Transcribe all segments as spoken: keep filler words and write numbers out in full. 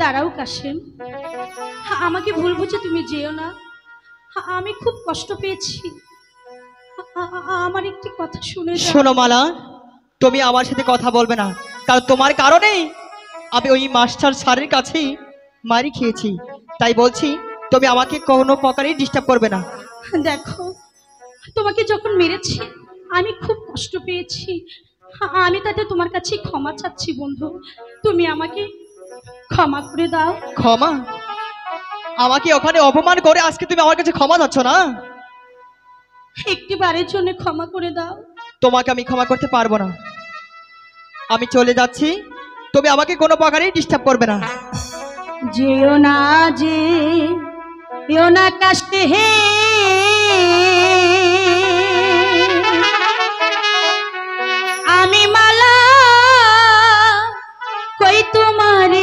দাঁড়াও কাশেম, আমাকে ভুল বুঝে তুমি যেও না। আমি খুব কষ্ট পেয়েছি, আমার একটি কথা শুনে যাও। শোনো মালা, তুমি আমার সাথে কথা বলবে না, কারণ তোমার কারণে আমি ওই মাস্টার স্যারের কাছেই মারি খেয়েছি। তাই বলছি তুমি আমাকে কোনো প্রকারেই ডিস্টার্ব করবে না। দেখো, তোমাকে যখন মেরেছি আমি খুব কষ্ট পেয়েছি, আমি তাতে তোমার কাছে ক্ষমা চাচ্ছি বন্ধু, তুমি আমাকে ক্ষমা করে দাও। ক্ষমা? আমাকে ওখানে অপমান করে আজকে তুমি আমার কাছে ক্ষমা চাচ্ছ না? একটি বারের জন্য ক্ষমা করে দাও। তোমাকে আমি ক্ষমা করতে পারবো না, আমি চলে যাচ্ছি, তুমি আমাকে কোনো প্রকারেই ডিস্টার্ব করবে না। যেও না, যে এও না কাশে হে, আমি মালা কই তোমারে।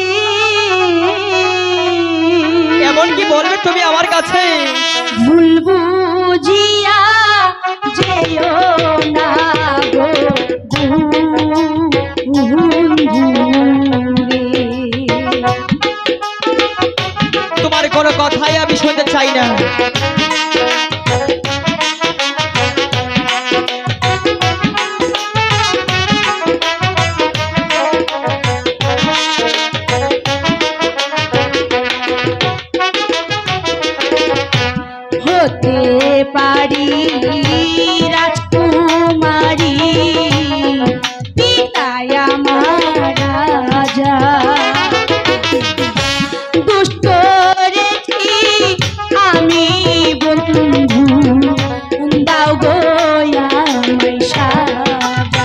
এমন কি বলবে তুমি আমার কাছে? ভুল বুঝিয়া যেও না গো তোমার কোনো কথাই আমি শুনতে চাই না। হতে পারি রাজকুমারী, পিতায় আমার রাজা, দুষ্ট করেছি আমি বন্ধু, দাও গো আমায় সাজা।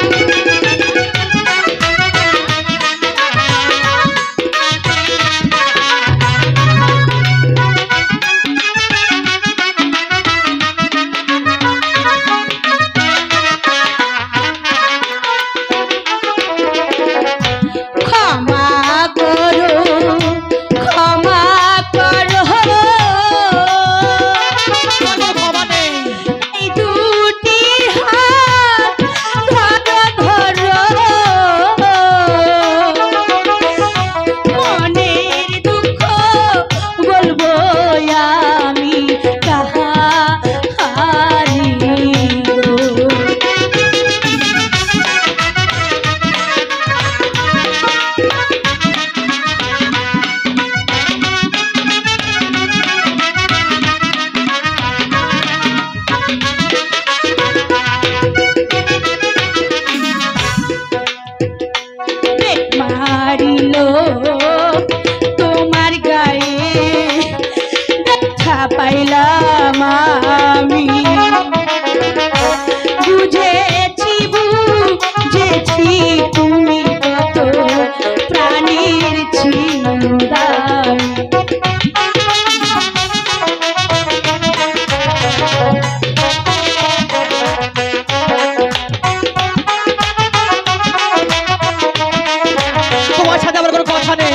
তোমার গায়ে ব্যথা পাইলাম আমি, বুঝেছি বুঝেছি তুমি কত প্রাণীর চিন্তায়। তোমার সাথে আমার কোনো কথা নেই।